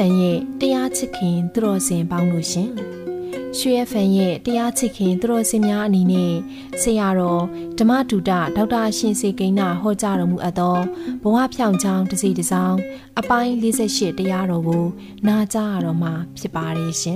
FM ရဲ့တရားချစ်ခင်သူတော်စင်ပေါင်းလို့ရှင်ရွှေ FM ရဲ့တရားချစ်ခင်သူတော်စင်များအနေနဲ့ဆရာတော်ဓမ္မတူတဒေါက်တာရှင်စေကိန်းနာဟောကြားတော်မူအပ်သောဘဝဖြောင့်ချောင်းတစ်စီတစ်စောင်းအပိုင်း48တရားတော်ကိုနာကြားရတော့မှာဖြစ်ပါတယ်ရှင်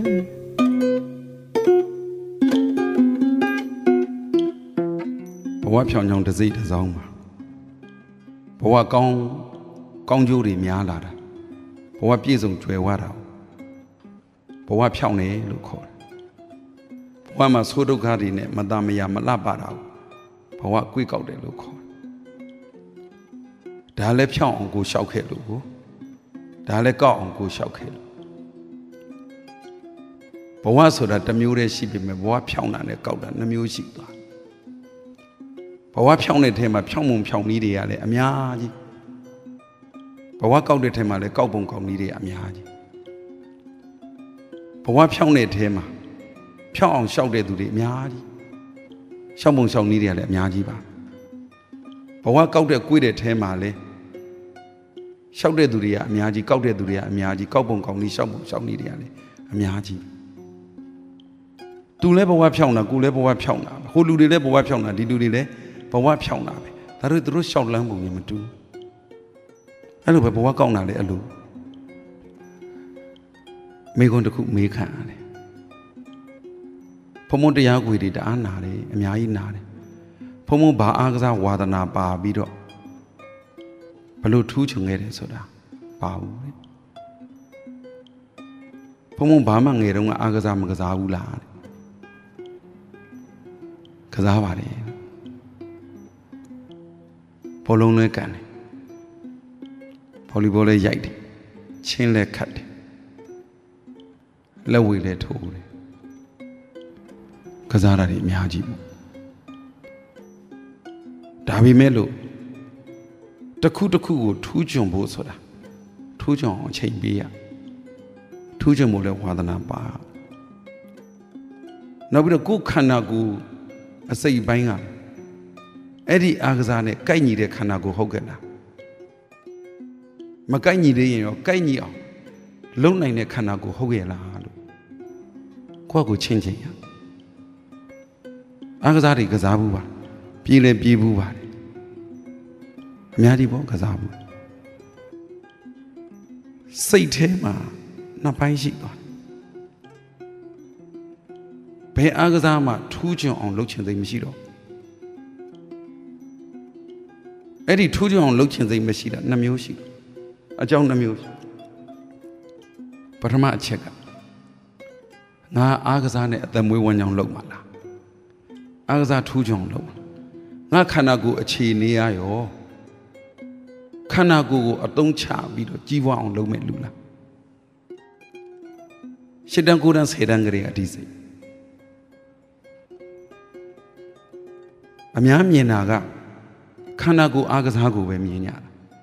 ဘဝဖြောင့်ချောင်းတစ်စီတစ်စောင်းပါဘဝကောင်းကျိုးတွေများလာတာဘဝပြည့်စုံကြွယ်ဝတာဘဝဖြောင့်တယ်လို့ခေါ်တယ်ဘဝမှာဆိုးဒုက္ခတွေနဲ့မတမယာမလှပတာဘဝကွေးကောက်တယ်လို့ခေါ်တယ်ဒါလည်းဖြောင့်အောင်ကိုရှောက်ခဲ့လို့ကိုဒါလည်းကောက်အောင်ကိုရှောက်ခဲ့လို့ဘဝဆိုတာတစ်မျိုးတည်းရှိပေမဲ့ဘဝဖြောင့်တာနဲ့ကောက်တာနှစ်မျိုးရှိသွားဘဝဖြောင့်တဲ့ထဲမှာဖြောင့်မုံဖြောင့်နည်းတွေကလည်းအများကြီးဘဝကောက်တဲ့ထဲမှာလည်းကောက်ပုံကောက်နည်းတွေအများကြီးဘဝဖြောင့်တဲ့ထဲမှာဖြောင့်အောင်ရှောက်တဲ့သူတွေအများကြီးရှောက်ပုံရှောက်နည်းတွေကလည်းအများကြီးပါဘဝကောက်တဲ့ကိုယ်တဲ့ထဲမှာလည်းရှောက်တဲ့သူတွေကအများကြီးကောက်တဲ့သူတွေကအများကြီးကောက်ပုံကောက်နည်းရှောက်ပုံရှောက်နည်းတွေကလည်းအများကြီးသူလည်းဘဝဖြောင့်တာကိုလည်းဘဝဖြောင့်တာဟိုလူတွေလည်းဘဝဖြောင့်တာဒီလူတွေလည်းဘဝဖြောင့်တာပဲဒါတို့သူတို့ရှောက်လန်းပုံကြီးမတူအဲ့လိုပဲဘဝကောက်တာလည်းအဲ့လိုမိကွန်းတစ်ခုမေးခံရတယ်ဖုံဖုံတရားခွေတွေတအားနာတယ်အများကြီးနာတယ်ဖုံဖုံဘာအားကစားဝါဒနာပါပြီးတော့ဘလို့ထူးချွန်ခဲ့တယ်ဆိုတာပါဘူးလေဖုံဖုံဘာမှငယ်တုန်းကအားကစားမကစားဘူးလားကစားပါတယ်ဘောလုံးလည်းကန်တယ်ဗောလီဘောလည်းရိုက်တယ်ချင်းလည်းခတ်တယ်လက်ဝဲလည်းထိုးတယ်ကစားတာတွေအများကြီးပေါ့ဒါပေမဲ့လို့တစ်ခုတစ်ခုကိုထူးချွန်ဖို့ဆိုတာထူးချွန်အောင်ချိန်ပေးရထူးချွန်ဖို့လည်းဝါသနာပါနောက်ပြီးတော့ကိုယ်ခန္ဓာကိုယ်အစိတ်ပိုင်းကအဲ့ဒီအာကစားနဲ့ကိုက်ညီတဲ့ခန္ဓာကိုယ်ဟုတ်ကဲ့လားမကိုက်ညီသေးရင်ရောကိုက်ညီအောင်လုံနိုင်တဲ့ခန္ဓာကိုယ်ဟုတ်ရဲ့လားလို့ကိုယ့်ကိုချင်းချင်းရအာကစားတွေကစားဘူးပါပြေးလဲပြေးဘူးပါတယ်အများကြီးပေါ့ကစားဘူးစိတ်ထဲမှာနှစ်ပိုင်းရှိသွားဘယ်အာကစားမှထူးချွန်အောင်လုပ်ချင်သိမရှိတော့အဲ့ဒီထူးချွန်အောင်လုပ်ချင်သိမရှိတာနှစ်မျိုးရှိတယ်အကြောင်းနှမျိုးပထမအချက်ကငါအားကစားနဲ့အသက်မွေးဝမ်းကြောင်းလုပ်မှာလားအားကစားထူးချွန်လုပ်ငါခန္ဓာကိုယ်အခြေအနေရရောခန္ဓာကိုယ်ကိုအသုံးချပြီးတော့ကြီးပွားအောင်လုပ်မဲ့လူလားရှစ်တန်းကိုတန်းဆယ်တန်းကလေးအဒီစိတ်အများမြင်တာကခန္ဓာကိုယ်အားကစားကိုပဲမြင်ကြတာ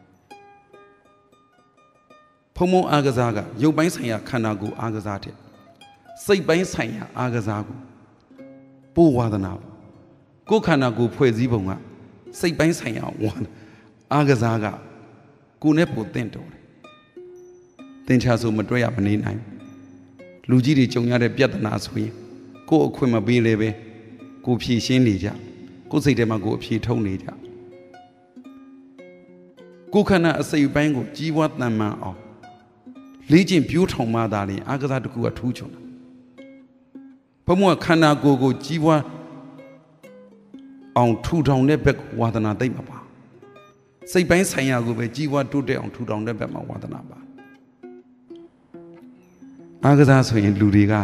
ဖုံဖုံအားကစားကရုပ်ပိုင်းဆိုင်ရာခန္ဓာကိုယ်အားကစားတဲ့စိတ်ပိုင်းဆိုင်ရာအားကစားကိုပို့ဝါဒနာကိုယ်ခန္ဓာကိုယ်ဖွဲ့စည်းပုံကစိတ်ပိုင်းဆိုင်ရာအားကစားကကိုယ်နဲ့ပို့တင့်တော်တယ်သင်္ချာဆိုမတွေ့ရမနေနိုင်လူကြီးတွေကြုံရတဲ့ပြဿနာဆိုရင်ကိုယ်အခွင့်မပေးလဲပဲကိုယ်ဖြေရှင်းနေကြကိုယ်စိတ်ထဲမှာကိုယ်အဖြေထုံးနေကြကိုယ်ခန္ဓာအစိတ်ပိုင်းကိုကြီးပွားတန်မှန်အောင်လေ့ကျင့်ပြိုးထောင်မှသာလျှင်အာကစားတစ်ခုကထူးချွန်တာဘုံကခန္ဓာကိုယ်ကိုကြီးပွားအောင်ထူထောင်တဲ့ဘက်ဝါသနာသိမ့်မှာပါစိတ်ပိုင်းဆိုင်ရာကိုပဲကြီးပွားတိုးတက်အောင်ထူထောင်တဲ့ဘက်မှာဝါသနာပါအာကစားဆိုရင်လူတွေက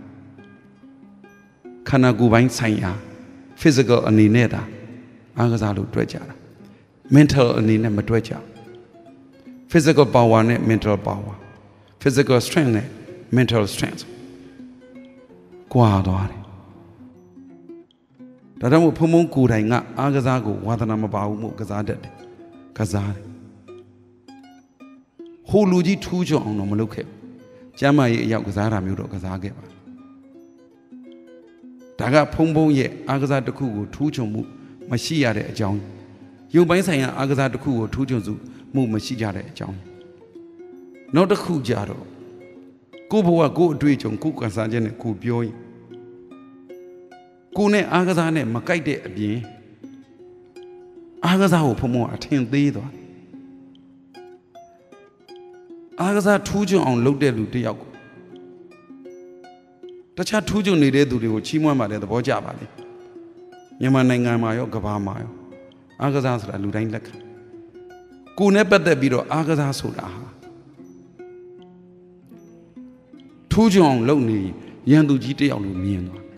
ခန္ဓာကိုယ်ပိုင်းဆိုင်ရာ physical အနေနဲ့တာအာကစားလို့တွဲကြတာ mental အနေနဲ့မတွဲကြ physical power နဲ့ mental power physical strength နဲ့ mental strength ကွာသွားတယ်ဒါကြောင့်မို့ဖုံဖုံကိုယ်တိုင်ကအားကစားကိုဝါသနာမပါဘူးမို့ကစားတတ်တယ်ကစားတယ်ဟိုလူကြီးထူးချွန်အောင်တော့မလုပ်ခဲ့ဘူးကျမ်းမာရေးအရောက်ကစားတာမျိုးတော့ကစားခဲ့ပါဒါကဖုံဖုံရဲ့အားကစားတစ်ခုကိုထူးချွန်မှုမရှိရတဲ့အကြောင်းရုပ်ပိုင်းဆိုင်ရာအားကစားတစ်ခုကိုထူးချွန်စုမှုမရှိကြတဲ့အကြောင်းနောက်တစ်ခုကြတော့ကိုဘဝကိုအတွေ့အကြုံကိုကစားခြင်းနဲ့ကိုပြောရင်ကိုနဲ့အားကစားနဲ့မကိုက်တဲ့အပြင်အားကစားကိုဖုံအထင်သေးသွားအားကစားထူးချွန်အောင်လုပ်တဲ့လူတယောက်ကိုတခြားထူးချွန်နေတဲ့သူတွေကိုချီးမွမ်းပါတယ်သဘောကျပါလေမြန်မာနိုင်ငံမှာရောကမ္ဘာမှာရောအားကစားဆိုတာလူတိုင်းလက်ခံကိုနဲ့ပတ်သက်ပြီးတော့အားကစားဆိုတာဟာထူးချွန်အောင်လုပ်နေရန်သူကြီးတယောက်လိုမြင်သွား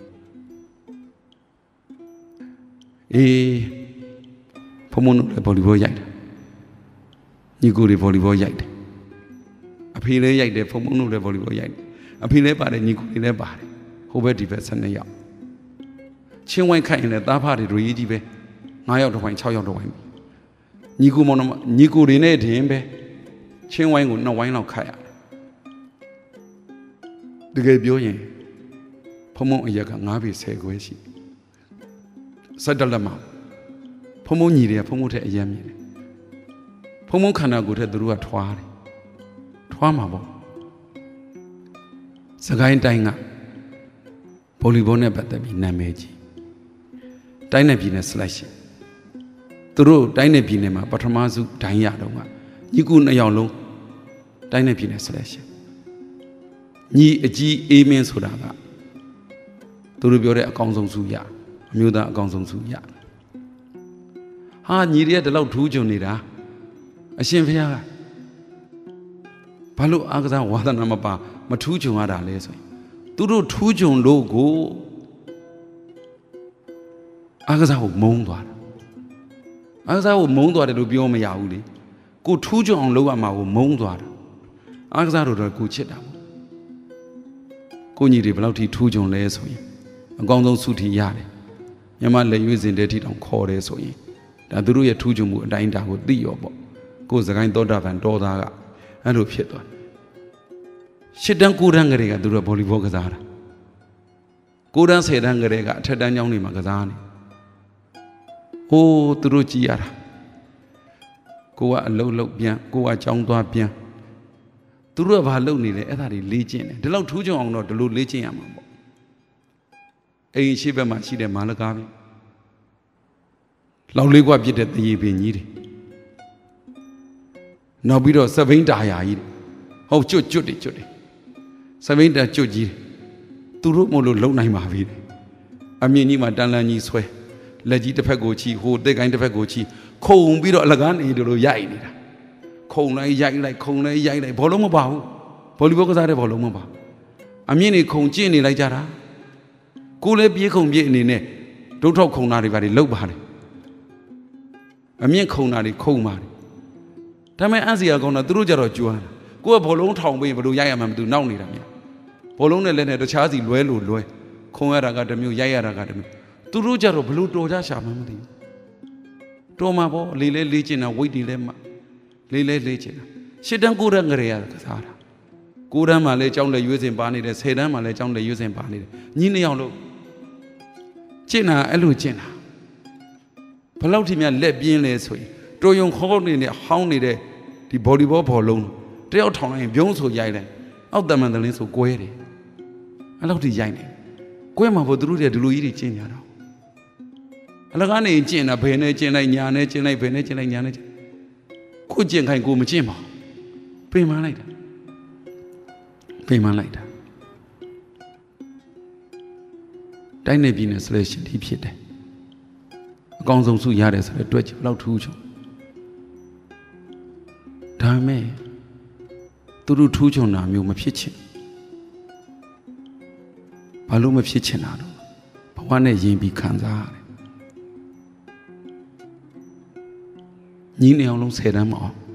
ဖုံတို့လည်းဗော်လီဘောရိုက်တယ်ညီကိုတွေဗော်လီဘောရိုက်တယ်အဖေလည်းရိုက်တယ်ဖုံတို့လည်းဗော်လီဘောရိုက်တယ်အဖေလည်းပါတယ်ညီကိုတွေလည်းပါတယ်ဟိုဘက်ဒီဘက်12ယောက်ချင်းဝိုင်းခိုက်ရင်လည်းသားဖတွေတို့ရေးကြီးပဲ9ယောက်တစ်ဝိုင်း6ယောက်တစ်ဝိုင်းညီကိုမောင်ညီကိုတွေနဲ့တင်ပဲချင်းဝိုင်းကို2ဝိုင်းလောက်ခိုက်ရတယ်တကယ်ပြောရင်ဖုံအရက်က9ပေ10ခွဲရှိ17လက်မှာဖုံညီတွေကဖုံထက်အယမ်းမြင်တယ်ဖုံခန္ဓာကိုယ်ထက်သူတို့ကထွားတယ်ထွားမှာပေါ့စကိုင်းတိုင်းကဗော်လီဘောနဲ့ပတ်သက်ပြီးနာမည်ကြီးတိုင်းနယ်ပြည်နယ် slash သူတို့တိုင်းနယ်ပြည်နယ်မှာပထမစုဒိုင်းရတော့ကညီကူ2ယောက်လုံးတိုင်းနယ်ပြည်နယ် slash ညီအကြီးအေးမင်းဆိုတာကသူတို့ပြောတဲ့အကောင်ဆုံးစုရအမျိုးသားအကောင်ဆုံးစုရဟာညီတွေကဒီလောက်ထူးချွန်နေတာအရှင်ဘုရားကဘာလို့အားကစားဝါသနာမပါမထူးချွန်ရတာလဲဆိုရင်သူတို့ထူးချွန်လို့ကိုအားကစားကိုမုန်းသွားတာအားကစားကိုမုန်းသွားတယ်လို့ပြောမရဘူးလေကိုထူးချွန်အောင်လုပ်ရမှာကိုမုန်းသွားတာအားကစားတို့တော့ကိုချစ်တာပေါ့ကိုညီတွေဘယ်လောက်ထိထူးချွန်လဲဆိုရင်အကောင်းဆုံးဆုထီရတယ်မြန်မာလက်ရွေးစင်တဲ့ထိတောင်ခေါ်တယ်ဆိုရင်ဒါသူတို့ရဲ့ထူးချွန်မှုအတိုင်းအတာကိုသိရောပေါ့ကိုစကိုင်းသောတာပန်တော်သားကအဲ့လိုဖြစ်သွား8တန်း9တန်းကလေးကသူတို့ဗော်လီဘောကစားတာ9တန်း10တန်းကလေးကအထက်တန်းကျောင်းတွေမှာကစားနေဟိုးသူတို့ကြည်ရတာကိုကအလုံးလုံးပြန်ကိုကကျောင်းသွားပြန်သူတို့ကဘာလုပ်နေလဲအဲ့ဒါတွေလေ့ကျင့်တယ်ဒီလောက်ထူးချွန်အောင်တော့ဒီလိုလေ့ကျင့်ရမှာပေါ့အိမ်ရှိဘက်မှာရှိတဲ့မာလကားပဲလောက်လေးกว่าပြစ်တဲ့တရေပင်ကြီးတွေနောက်ပြီးတော့စပိန်တာယာကြီးတွေဟုတ်ကျွတ်တွေစပိန်တာကျွတ်ကြီးသူတို့မို့လို့လုံနိုင်ပါပြီအမြင့်ကြီးမှာတန်လန်းကြီးဆွဲလက်ကြီးတစ်ဖက်ကိုချီဟိုတက်ကိုင်းတစ်ဖက်ကိုချီခုံပြီးတော့အလကားနေတို့လိုရိုက်နေတာခုံလိုက်ရိုက်လိုက်ခုံလိုက်ရိုက်လိုက်ဘောလုံးမပါဘူးဗော်လီဘောကစားတဲ့ဘောလုံးမပါအမြင့်နေခုံကျင့်နေလိုက်ကြတာကိုလည်းပြေးခုံပြေးအနေနဲ့ဒုတ်ထောက်ခုံတာတွေပါတွေလှုပ်ပါတယ်အမြင့်ခုံတာတွေခုံပါတယ်ဒါပေမဲ့အန်စီယာကောင်းတာသူတို့ကြတော့ကြွားတာကိုကဘောလုံးထောင်ပေးဘယ်လိုရိုက်ရမှမသိနောက်နေတာများဘောလုံးနဲ့လက်နဲ့တခြားစီလွဲလို့လွဲခုံရတာကတစ်မျိုးရိုက်ရတာကတစ်မျိုးသူတို့ကြတော့ဘလို့တော်ကြရှာမှမသိဘူးတော်မှာပေါ့လေးလဲလေးချင်တာဝိတ်တွေလဲမှလေးလဲလေးချင်တာ8တန်း9တန်းကလေးရကစားတာ9တန်းမှာလဲကျောင်းလဲရွေးစင်ပါနေတယ်10တန်းမှာလဲကျောင်းလဲရွေးစင်ပါနေတယ်ညီ2ယောက်လို့ကျင့်တာအဲ့လိုကျင့်တာဘယ်လောက်ထိများလက်ပြင်းလဲဆိုရင်တော်ယုံခေါင်းနေတဲ့ဟောင်းနေတဲ့ဒီဘော်လီဘောဘောလုံးတယောက်ထောင်လိုက်ရင်ပြုံးဆိုရိုက်တယ်အောက်တမန်တလင်းဆိုကွဲတယ်အဲ့လောက်ထိရိုက်နေကွဲမှာဖို့သူတို့တွေဒီလိုကြီးတွေကျင့်ကြတာအလကားနေကျင့်တာဘယ်နဲ့ကျင့်လိုက်ညာနဲ့ကျင့်လိုက်ဘယ်နဲ့ကျင့်လိုက်ညာနဲ့ကိုကျင့်ခိုင်းကိုမကျင့်ပါဘူးပြင်မှန်းလိုက်တာတိုင်းနယ်ပြည်နယ် selection ဒီဖြစ်တယ်အကောင်းဆုံးစုရတယ်ဆိုတော့တွက်ကြည့်ဘယ်လောက်ထူးချွန်ဒါပေမဲ့သူတို့ထူးချွန်တာမျိုးမဖြစ်ချင်ဘာလို့မဖြစ်ချင်တာတော့ဘဝနဲ့ယဉ်ပြီးခံစားရတယ်ညီနေအောင်လုံး10တန်းမအောင်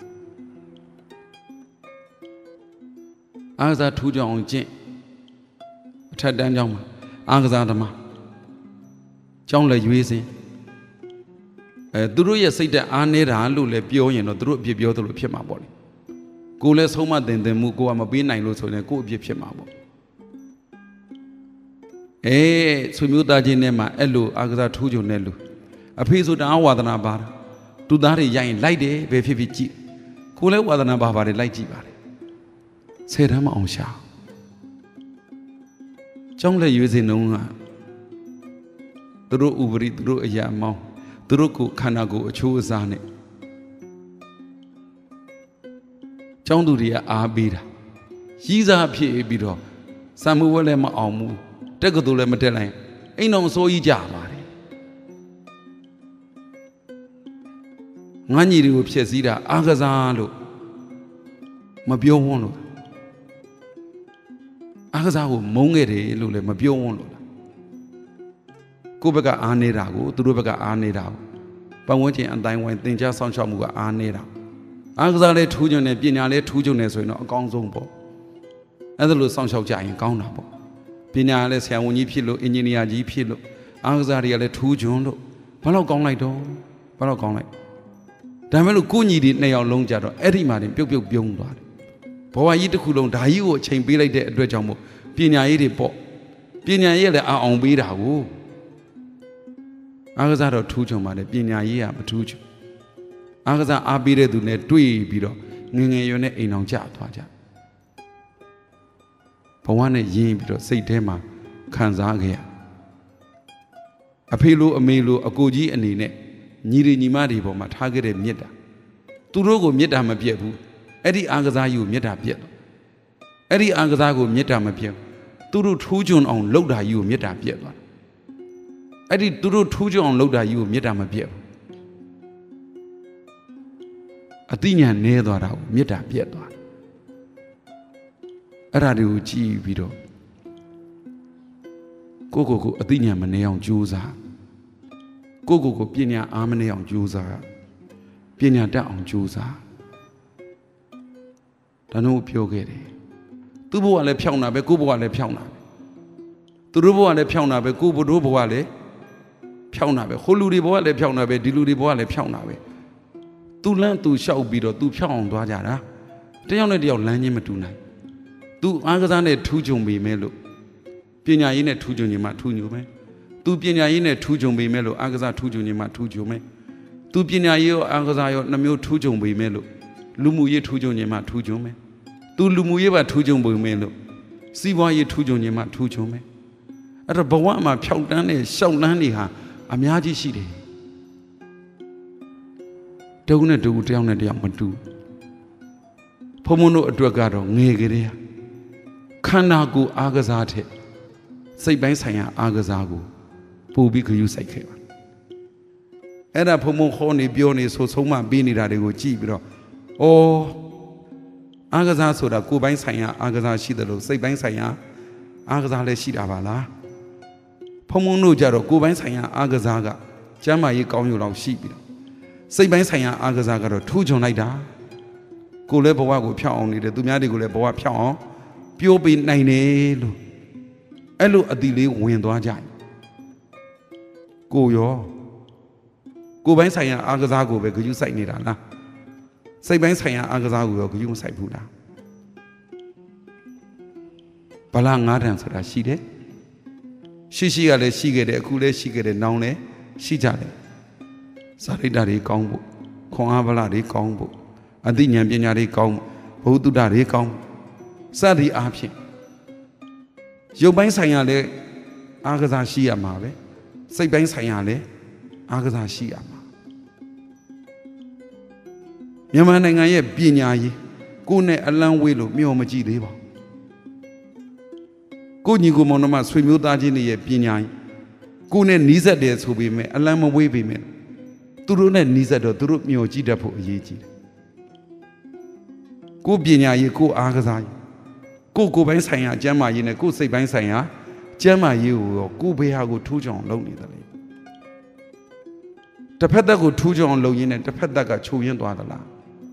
အားကစားထူးချွန်အောင်ကျင့်အထက်တန်းကျောင်းမှာအားကစားသမားကျောင်းလည်းရွေးစင်းသူတို့ရဲ့စိတ်တက်အားနေတာလို့လည်းပြောရင်တော့သူတို့အပြစ်ပြောသလိုဖြစ်မှာပေါ့လေကိုလည်းဆုံးမတင်မှုကိုကမပေးနိုင်လို့ဆိုရင်ကို့အပြစ်ဖြစ်မှာပေါ့ဆွေမျိုးသားချင်းနဲ့မှအဲ့လိုအားကစားထူးချွန်တဲ့လူအဖေဆိုတအားဝါသနာပါတာသူသားတွေရိုက်ရင်လိုက်တယ်ဘယ်ဖြစ်ဖြစ်ကြည့်ကိုလည်းဝါသနာပါပါတယ်လိုက်ကြည့်ပါတယ်10တန်းမအောင်ရှာ trong là yêu gì nông à tôiรู้อุบริtôiรู้อยากมองtôiรู้กูขนากูชูซาเนี่ยtrong tu đi à bì ra chỉ ra phía bì đó sao mua lại mà ảo mua cái tôi lại mà thế này anh nó số ý giả mà đấy ngay như điều phía dưới đó à cái gì đó mà biểu hiện luôn à cái gì đó mong cái đấy luôn lại mà biểu hiện luôn cô bây giờ anh ấy ra cô tôi bây giờ anh ấy ra bằng vấn chuyện anh ta nói tình trạng sản xuất mua anh ấy ra anh cái này thu nhập này, bên này thu nhập này rồi nó cao hơn bộ, anh ta lúc sản xuất giá cao hơn bộ, bên này sản xuất gì phiền engineer gì phiền anh cái này thu nhập đó, bao lâu cao lại đó, bao lâu cao lại,但係lúc過年啲你又弄ကြတော့အဲ့ဒီမှာတင်ပြုတ်ပြုတ်ပြုံးသွားတယ်ဘဝကြီးတစ်ခုလုံးဒါကြီးကိုအချိန်ပေးလိုက်တဲ့အတွက်ကြောင့်မို့ပညာရေးတွေပေါ့ပညာရေးလည်းအောင်ပေးတာကိုအားကစားတော့ထူးချွန်ပါလေပညာရေးကမထူးချွန်အားကစားအားပေးတဲ့သူနဲ့တွေ့ပြီးတော့ငငယ်ရွယ်နဲ့အိမ်အောင်ကြသွားကြဘဝနဲ့ရင်းပြီးတော့စိတ်ထဲမှာခံစားခဲ့ရအဖေလိုအမေလိုအကိုကြီးအနေနဲ့ညီတွေညီမတွေပေါ်မှာထားခဲ့တဲ့မြတ်တာသူတို့ကိုမြတ်တာမပြတ်ဘူးအဲ့ဒီအားကစားကြီးကိုမြတ်တာပြတ်တော့အဲ့ဒီအားကစားကိုမြတ်တာမပြတ်သူတို့ထူးချွန်အောင်လှုပ်တာကြီးကိုမြတ်တာပြတ်သွားအဲ့ဒီသူတို့ထူးချွန်အောင်လှုပ်တာကြီးကိုမြတ်တာမပြတ်ဘူးအသိဉာဏ်နည်းသွားတာကိုမြတ်တာပြတ်သွားအဲ့ဒါတွေကိုကြည့်ပြီးတော့ကိုအသိဉာဏ်မနည်းအောင်ကြိုးစားကိုပညာအားမနည်းအောင်ကြိုးစားပညာတတ်အောင်ကြိုးစားဒါတို့ပြောခဲ့တယ်သူ့ဘဝလည်းဖြောင်းတာပဲကိုဘဝလည်းဖြောင်းတာပဲသူတို့ဘဝလည်းဖြောင်းတာပဲကိုတို့ဘဝလည်းဖြောင်းတာပဲဟိုလူတွေဘဝလည်းဖြောင်းတာပဲဒီလူတွေဘဝလည်းဖြောင်းတာပဲသူလမ်းသူလျှောက်ပြီးတော့သူဖြောင်းအောင်သွားကြတာတယောက်နဲ့တယောက်လမ်းချင်းမတူနိုင်သူအားကစားနဲ့ထူးချွန်ပေမဲ့လို့ပညာရေးနဲ့ထူးချွန်ခြင်းမှထူးညိုမယ်သူပညာရေးနဲ့ထူးချွန်ပေမဲ့လို့အားကစားထူးချွန်ခြင်းမှထူးချွန်မယ်သူပညာရေးရောအားကစားရောနှမျိုးထူးချွန်ပေမဲ့လို့လူမှုရေးထူးချွန်ခြင်းမှထူးချွန်မယ်သူလူမှုရေးပါထူးချွန်ပေမဲ့လို့စီးပွားရေးထူးချွန်ခြင်းမှထူးချွန်မယ်အဲ့တော့ဘဝမှာဖြောက်တန်းတဲ့ရှောက်လန်းတွေဟာအများကြီးရှိတယ်တဦးနဲ့တဦးတယောက်နဲ့တယောက်မတူဘုံဘုံတို့အတွက်ကတော့ငယ်ကလေးခန္ဓာကိုယ်အားကစားတဲ့စိတ်ပိုင်းဆိုင်ရာအားကစားကိုပို့ပြီးခရူးဆိုင်ခဲ့ပါအဲ့ဒါဘုံဘုံခေါ်နေပြောနေဆိုဆုံးမပေးနေတာတွေကိုကြည့်ပြီးတော့အားကစားဆိုတာကိုယ်ပိုင်းဆိုင်ရာအားကစားရှိတယ်လို့စိတ်ပိုင်းဆိုင်ရာအားကစားလည်းရှိတာပါလားဘုံဘုံတို့ကြတော့ကိုယ်ပိုင်းဆိုင်ရာအားကစားကကျမ်းမာရေးကောင်းရုံလောက်ရှိပြီးတော့စိတ်ပိုင်းဆိုင်ရာအားကစားကတော့ထူးချွန်လိုက်တာကိုယ်လည်းဘဝကိုဖြောင်းအောင်နေတယ်သူများတွေကိုလည်းဘဝဖြောင်းအောင်ပြိုးပေးနိုင်တယ်လို့အဲ့လိုအတိလေးဝင်သွားကြကိုရောကိုယ်ပိုင်းဆိုင်ရာအားကစားကိုပဲဂရုစိုက်နေတာလားစိတ်ပိုင်းဆိုင်ရာအားကစားကိုရောဂရုမစိုက်ဘူးလားဗလာ9တန်ဆိုတာရှိတယ်ရှိကလည်းရှိခဲ့တယ်အခုလည်းရှိခဲ့တယ်နောင်လည်းရှိကြတယ်စာရိတ္တတွေကောင်းဖို့ခွန်အားဗလာတွေကောင်းဖို့အသိဉာဏ်ပညာတွေကောင်းဘုဒ္ဓတွေကောင်းစသည်အားဖြင့်ရုပ်ပိုင်းဆိုင်ရာလည်းအားကစားရှိရမှာပဲစိတ်ပိုင်းဆိုင်ရာလည်းအားကစားရှိရမှာမြန်မာနိုင်ငံရဲ့ပညာရေးကိုယ်နဲ့အလံဝေးလို့မျှော်မကြည့်သေးပါကိုညီကိုမောင်နှမဆွေမျိုးသားချင်းတွေရဲ့ပညာရေးကိုယ်နဲ့နီးစပ်တယ်ဆိုပေမဲ့အလံမဝေးပေမဲ့သူတို့နဲ့နီးစပ်တော့သူတို့မျှော်ကြည့်တတ်ဖို့အရေးကြီးတယ်ကိုပညာရေးကိုအားကစားရေးကိုယ်ပိုင်းဆိုင်ရာကျမ်းမာရေးနဲ့ကိုယ်စိတ်ပိုင်းဆိုင်ရာကျမ်းမာရေးကိုရောကိုယ်ဘေးဟာကိုထူးချောင်လုပ်နေတယ်လေတစ်ဖက်သက်ကိုထူးချောင်လုပ်ရင်းနဲ့တစ်ဖက်သက်ကချုပ်ရင်းသွားသလား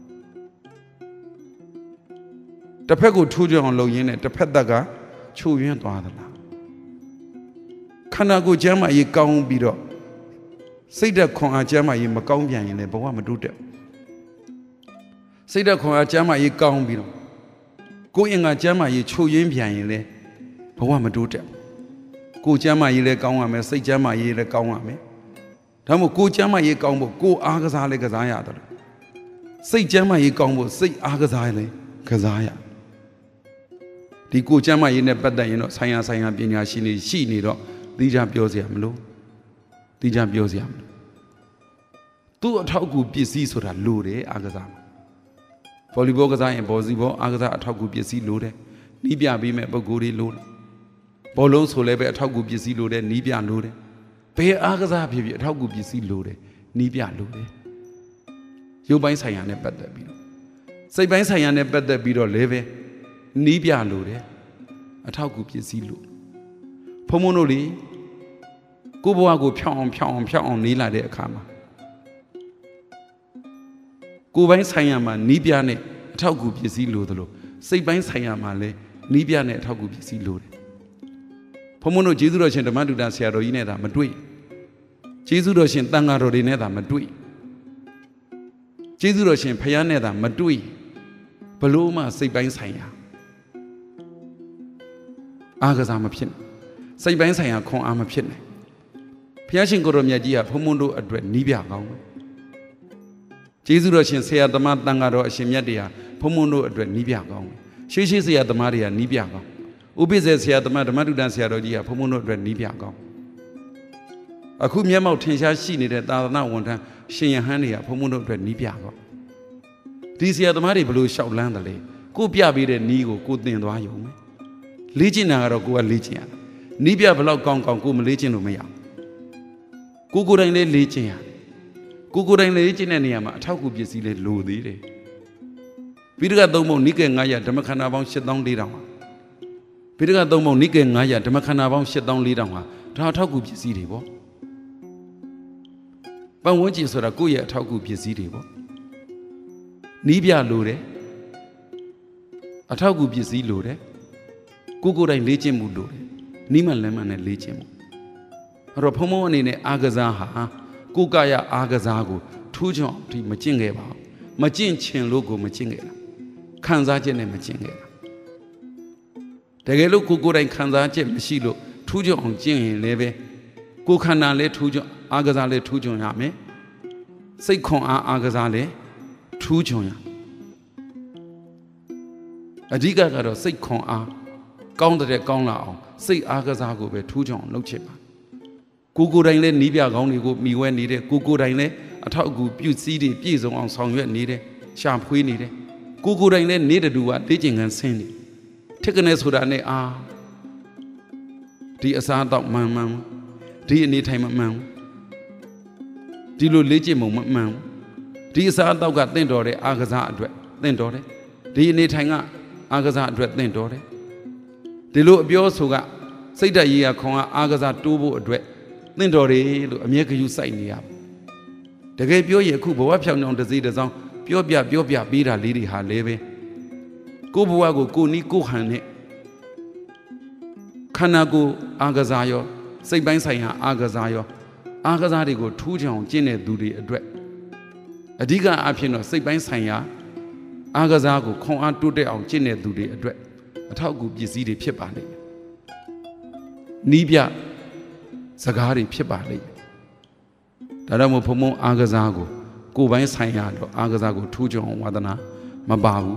တစ်ဖက်ကိုထူးချောင်လုပ်ရင်းနဲ့တစ်ဖက်သက်ကချုပ်ရင်းသွားသလားခန္ဓာကိုယ်ကျမ်းမာရေးကောင်းပြီးတော့စိတ်ဓာတ်ခွန်အားကျမ်းမာရေးမကောင်းပြန်ရင်လည်းဘဝမတိုးတက်စိတ်ဓာတ်ခွန်အားကျမ်းမာရေးကောင်းပြီးတော့ကိုယ်အင်္ဂါကျမ်းမာရေးချုပ်ရင်းပြန်ရင်လည်းဘဝမတိုးတက်ကိုယ်ကျမ်းမာရေးလည်းကောင်းရမယ်စိတ်ကျမ်းမာရေးလည်းကောင်းရမယ်ဒါမှမဟုတ်ကိုယ်ကျမ်းမာရေးကောင်းဖို့ကိုယ်အားကစားလည်းကစားရတယ်စိတ်ကျမ်းမာရေးကောင်းဖို့စိတ်အားကစားလည်းကစားရဒီကိုကျမ်းမာရေးနဲ့ပတ်သက်ရင်တော့ဆိုင်ရာပညာရှင်တွေရှိနေတော့သိကြပြောစရာမလိုသိကြပြောစရာမလိုသူ့အထောက်အကူပစ္စည်းဆိုတာလိုတယ်အားကစားမှာဗော်လီဘောကစားရင်ဘောစီဘောအားကစားအထောက်အကူပစ္စည်းလိုတယ်နီးပြပေးမဲ့ပုံကိုယ်တွေလိုတယ်ဘောလုံးဆိုလည်းပဲအထောက်အကူပစ္စည်းလိုတယ်နီးပြလိုတယ်ဘယ်အားကစားဖြစ်ဖြစ်အထောက်အကူပစ္စည်းလိုတယ်နီးပြလိုတယ်ရုပ်ပိုင်းဆိုင်ရာနဲ့ပတ်သက်ပြီးတော့စိတ်ပိုင်းဆိုင်ရာနဲ့ပတ်သက်ပြီးတော့လည်းပဲနီးပြလိုတယ်အထောက်အကူပစ္စည်းလိုဖုံဖုံတို့လေကိုဘဝကိုဖြောင်းအောင်နေလာတဲ့အခါမှာကိုယ်ပိုင်းဆိုင်ရာမှာနီးပြနဲ့အထောက်အကူပစ္စည်းလိုသလိုစိတ်ပိုင်းဆိုင်ရာမှာလည်းနီးပြနဲ့အထောက်အကူပစ္စည်းလိုတယ်ဖုံဖုံတို့ကျေးဇူးတော်ရှင်ဓမ္မတုဒ္ဒဆရာတော်ကြီးနဲ့သာမတွေ့ကျေးဇူးတော်ရှင်တန်ဃာတော်တွေနဲ့သာမတွေ့ကျေးဇူးတော်ရှင်ဖယားနဲ့သာမတွေ့ဘလို့မှစိတ်ပိုင်းဆိုင်ရာအားကစားမဖြစ်နိုင်စိတ်ပိုင်းဆိုင်ရာခွန်အားမဖြစ်နိုင်ဖယားရှင်ကိုရောမြတ်ကြီးကဖုံဖုံတို့အတွက်နီးပြကောင်းတယ်ကျေးဇူးတော်ရှင်ဆရာသမားတန်ဃာတော်အရှင်မြတ်တွေဟာဖုံဖုံတို့အတွက်နီးပြကောင်းတယ်ရှေးဆရာသမားတွေကနီးပြကောင်းဥပိ္ပဇေဆရာသမားဓမ္မတုဒ္ဒဆရာတော်ကြီးကဖုံဖုံတို့အတွက်နီးပြကောင်းအခုမျက်မှောက်ထင်ရှားရှိနေတဲ့သာသနာဝန်ထမ်းရှင်ယဟန်တွေကဖုံဖုံတို့အတွက်နီးပြကောင်းဒီဆရာသမားတွေဘလို့လျှောက်လန်းတယ်လေကိုပြပေးတဲ့နီးကိုသင်သွားရုံပဲလေ့ကျင့်တာကတော့ကိုကလေ့ကျင့်ရနီးပြဘလောက်ကောင်းကိုမလေ့ကျင့်လို့မရကိုယ်တိုင်လည်းလေ့ကျင့်ရကိုယ်တိုင်လေ့ကျင့်တဲ့နေရာမှာအထောက်အကူပစ္စည်းလည်းလိုသေးတယ်ပိဋကသုံးပုံနိကေ900ဓမ္မခန္ဓာပေါင်း7400ဟာပိဋကသုံးပုံနိကေ900ဓမ္မခန္ဓာပေါင်း7400ဟာဒါအထောက်အကူပစ္စည်းတွေပေါ့ပတ်ဝန်းကျင်ဆိုတာကိုယ့်ရဲ့အထောက်အကူပစ္စည်းတွေပေါ့နီးပြလိုတယ်အထောက်အကူပစ္စည်းလိုတယ်ကိုယ်တိုင်လေ့ကျင့်မှုလိုတယ်နီးမှလမ်းမှနဲ့လေ့ကျင့်မှုအဲ့တော့ဖုံဖုံအနေနဲ့အားကစားဟာကိုယ်ကာယအားကစားကိုထူးချွန်ဒီမကျင့်ခဲ့ပါဘူးမကျင့်ချင်လို့ကိုမကျင့်ခဲ့တာခံစားချက်နဲ့မကျင့်ခဲ့တာတကယ်လို့ကိုယ်တိုင်ခံစားချက်မရှိလို့ထူးချွန်အောင်ကျင့်ရင်လည်းပဲကိုယ်ခန္ဓာလည်းထူးချွန်အားကစားလည်းထူးချွန်ရမယ်စိတ်ခွန်အားကစားလည်းထူးချွန်ရအဓိကကတော့စိတ်ခွန်အားကောင်းတဲ့ကောင်းလာအောင်စိတ်အားကစားကိုပဲထူးချွန်အောင်လုပ်ချင်ပါကိုယ်တိုင်လည်းနီးပြကောင်းတွေကိုမိဝဲနေတယ်ကိုယ်တိုင်လည်းအထောက်အကူပြုစည်းတွေပြည့်စုံအောင်ဆောင်ရွက်နေတယ်ရှာဖွေးနေတယ်ကိုယ်တိုင်လည်းနေတူကလေ့ကျင့်ခန်းဆင်းနေထက်ကနေဆိုတာနဲ့ဒီအစားတော့မှန်ဒီအနေထိုင်မှန်ဒီလိုလေ့ကျင့်မှုမမှန်ဒီအစားတော့ကတင့်တော်တဲ့အားကစားအတွက်တင့်တော်တယ်ဒီအနေထိုင်ကအားကစားအတွက်တင့်တော်တယ်ဒီလိုအပြောဆိုကစိတ်ဓာတ်ရေးရခွန်အားကစားတိုးဖို့အတွက်သင့်တော်တယ်လို့အမြဲဂရုစိုက်နေရတကယ်ပြောရင်အခုဘဝဖြောင်းဖြောင်းတစ်စိတစ်စောင်းပြောပြပေးတာလေးတွေဟာလည်းပဲကိုဘဝကိုကိုနီးကိုဟန်နဲ့ခန္ဓာကိုယ်အားကစားရောစိတ်ပိုင်းဆိုင်ရာအားကစားရောအားကစားတွေကိုထူးချောင်ကျင့်တဲ့သူတွေအတွက်အဓိကအဖြစ်တော့စိတ်ပိုင်းဆိုင်ရာအားကစားကိုခွန်အားတိုးတက်အောင်ကျင့်တဲ့သူတွေအတွက်အထောက်အကူပစ္စည်းတွေဖြစ်ပါလိမ့်မယ်နီးပြစကားတွေဖြစ်ပါလိမ့်မယ်ဒါတော့မို့ဖုံဖုံအားကစားကိုယ်ပိုင်းဆိုင်ရာတော့အားကစားကိုထူးချောင်ဝါသနာမပါဘူး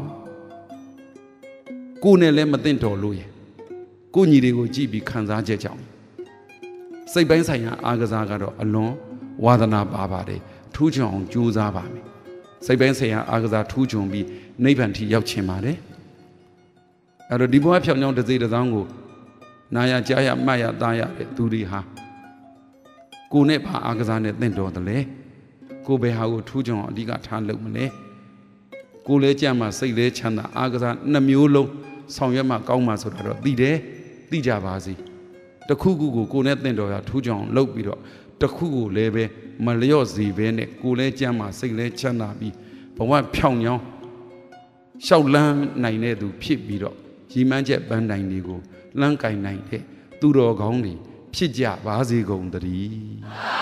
ကိုယ်နဲ့လည်းမသိတော်လို့ရကိုညီတွေကိုကြည့်ပြီးခံစားချက်ကြောင့်စိတ်ပိုင်းဆိုင်ရာအားကစားကတော့အလွန်ဝါသနာပါပါတယ်ထူးချောင်အောင်ကြိုးစားပါမယ်စိတ်ပိုင်းဆိုင်ရာအားကစားထူးချွန်ပြီးနိဗ္ဗာန်ထိရောက်ချင်ပါတယ်အဲ့တော့ဒီဘဝဖြောင်းဖြောင်းတစ်စိတစ်စောင်းကိုနာရကြားရမှတ်ရသားရတဲ့သူတွေဟာကိုယ်နဲ့ဘာအားကစားနဲ့သင့်တော်တယ်လဲကိုယ်ဘယ်ဟာကိုထူးချွန်အောင်အဓိကထားလုပ်မလဲကိုယ်လဲကြမ်းမှစိတ်လဲချမ်းသာအားကစားနှစ်မျိုးလုံးဆောင်ရွက်မှကောင်းမှဆိုတာတော့သိကြပါစေတခုခုကိုကိုယ်နဲ့သင့်တော်ရထူးချွန်အောင်လုပ်ပြီးတော့တခုကိုလည်းပဲမလျော့စေဘဲနဲ့ကိုယ်လဲကြမ်းမှစိတ်လဲချမ်းသာပြီးဘဝဖြောင်းချောင်းရှောက်လန်းနိုင်တဲ့သူဖြစ်ပြီးတော့ရည်မှန်းချက်ပန်းတိုင်တွေကိုလမ်းကင်နိုင်တဲ့သူတော်ကောင်းတွေဖြစ်ကြပါစေကုန်သတည်း